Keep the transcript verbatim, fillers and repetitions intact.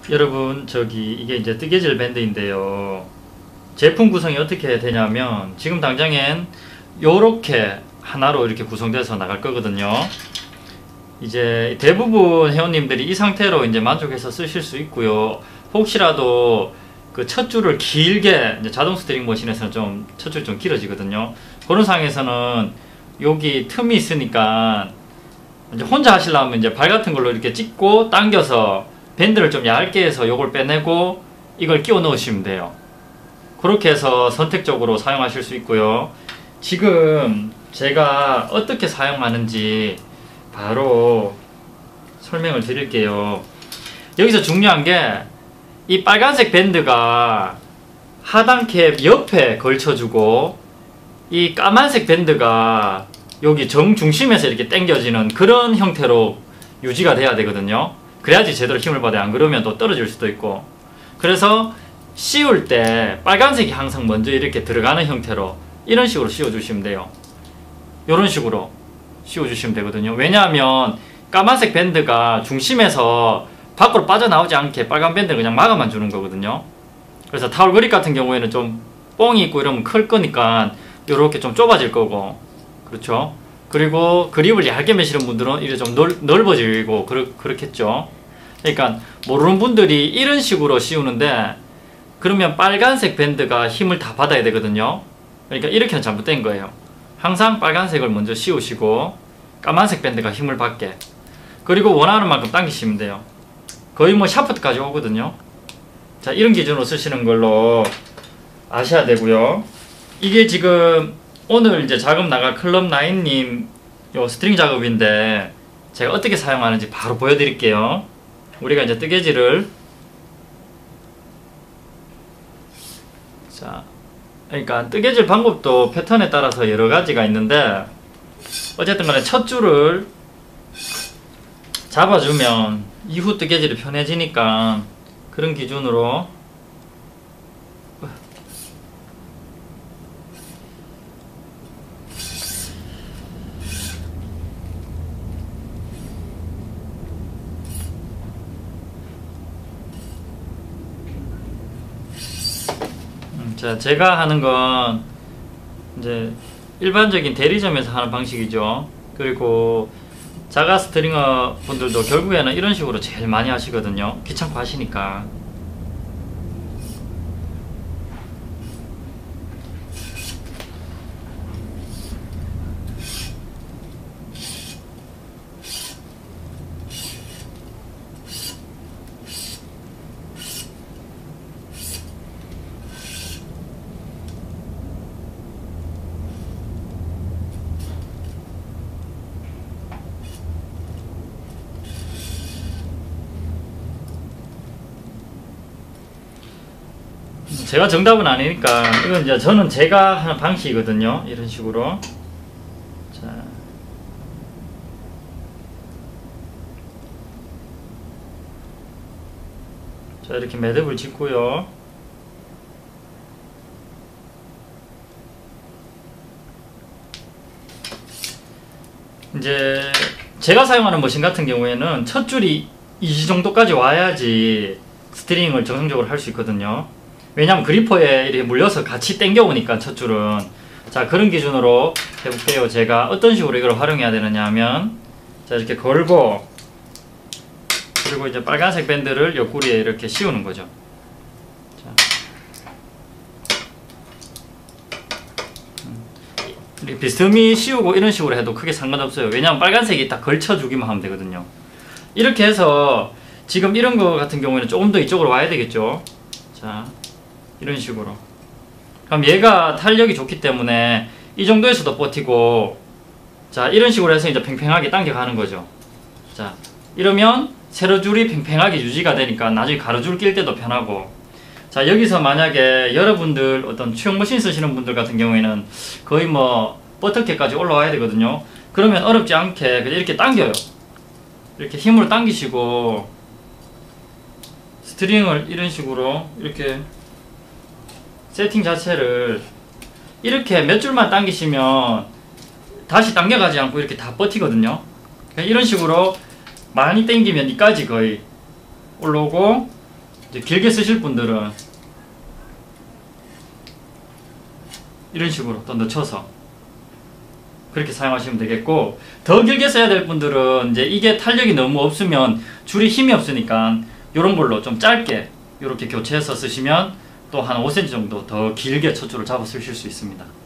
여러분, 저기 이게 이제 뜨개질 밴드인데요. 제품 구성이 어떻게 되냐면 지금 당장엔 요렇게 하나로 이렇게 구성돼서 나갈 거거든요. 이제 대부분 회원님들이 이 상태로 이제 만족해서 쓰실 수 있고요. 혹시라도 그 첫 줄을 길게, 이제 자동 스트링 머신에서는 좀 첫 줄이 좀 길어지거든요. 그런 상황에서는 여기 틈이 있으니까 이제 혼자 하시려면 이제 발 같은 걸로 이렇게 찍고 당겨서 밴드를 좀 얇게 해서 요걸 빼내고 이걸 끼워 넣으시면 돼요. 그렇게 해서 선택적으로 사용하실 수 있고요. 지금 제가 어떻게 사용하는지 바로 설명을 드릴게요. 여기서 중요한 게 이 빨간색 밴드가 하단 캡 옆에 걸쳐주고 이 까만색 밴드가 여기 정중심에서 이렇게 당겨지는 그런 형태로 유지가 돼야 되거든요. 그래야지 제대로 힘을 받아요. 안 그러면 또 떨어질 수도 있고. 그래서 씌울 때 빨간색이 항상 먼저 이렇게 들어가는 형태로 이런 식으로 씌워주시면 돼요. 이런 식으로 씌워주시면 되거든요. 왜냐하면 까만색 밴드가 중심에서 밖으로 빠져나오지 않게 빨간 밴드를 그냥 막아만 주는 거거든요. 그래서 타올 그립 같은 경우에는 좀 뽕이 있고 이러면 클 거니까 이렇게 좀 좁아질 거고, 그렇죠? 그리고 그립을 얇게 매시는 분들은 이제 좀 넓, 넓어지고 그렇, 그렇겠죠. 그러니까 모르는 분들이 이런 식으로 씌우는데 그러면 빨간색 밴드가 힘을 다 받아야 되거든요. 그러니까 이렇게는 잘못된 거예요. 항상 빨간색을 먼저 씌우시고 까만색 밴드가 힘을 받게, 그리고 원하는 만큼 당기시면 돼요. 거의 뭐 샤프트까지 오거든요. 자, 이런 기준으로 쓰시는 걸로 아셔야 되고요. 이게 지금 오늘 이제 작업 나갈 클럽 나인님 요 스트링 작업인데 제가 어떻게 사용하는지 바로 보여드릴게요. 우리가 이제 뜨개질을, 자, 그러니까 뜨개질 방법도 패턴에 따라서 여러 가지가 있는데 어쨌든 간에 첫 줄을 잡아주면 이후 뜨개질이 편해지니까 그런 기준으로 음, 자, 제가 하는 건 이제 일반적인 대리점에서 하는 방식이죠. 그리고 자가 스트링어 분들도 결국에는 이런 식으로 제일 많이 하시거든요. 귀찮고 하시니까. 제가 정답은 아니니까 이건 이제 저는 제가 하는 방식이거든요. 이런 식으로. 자, 자 이렇게 매듭을 짓고요. 이제 제가 사용하는 머신 같은 경우에는 첫 줄이 이 정도까지 와야지 스트링을 정상적으로 할 수 있거든요. 왜냐면 그리퍼에 이렇게 물려서 같이 당겨오니까 첫 줄은. 자, 그런 기준으로 해볼게요. 제가 어떤 식으로 이걸 활용해야 되느냐 하면, 자, 이렇게 걸고 그리고 이제 빨간색 밴드를 옆구리에 이렇게 씌우는 거죠. 자, 이렇게 비스듬히 씌우고 이런 식으로 해도 크게 상관없어요. 왜냐면 빨간색이 딱 걸쳐주기만 하면 되거든요. 이렇게 해서 지금 이런 거 같은 경우에는 조금 더 이쪽으로 와야 되겠죠. 자, 이런 식으로. 그럼 얘가 탄력이 좋기 때문에 이 정도에서도 버티고, 자, 이런 식으로 해서 이제 팽팽하게 당겨가는 거죠. 자, 이러면 세로줄이 팽팽하게 유지가 되니까 나중에 가로줄 낄 때도 편하고. 자, 여기서 만약에 여러분들 어떤 수영 머신 쓰시는 분들 같은 경우에는 거의 뭐 버터캡까지 올라와야 되거든요. 그러면 어렵지 않게 그냥 이렇게 당겨요. 이렇게 힘으로 당기시고 스트링을 이런 식으로 이렇게 세팅 자체를 이렇게 몇 줄만 당기시면 다시 당겨가지 않고 이렇게 다 버티거든요. 이런 식으로 많이 당기면 이까지 거의 올라오고, 이제 길게 쓰실 분들은 이런 식으로 또 늦춰서 그렇게 사용하시면 되겠고, 더 길게 써야 될 분들은 이제 이게 탄력이 너무 없으면 줄이 힘이 없으니까 이런 걸로 좀 짧게 이렇게 교체해서 쓰시면 또 한 오 센티미터 정도 더 길게 첫 줄을 잡아 쓰실 수 있습니다.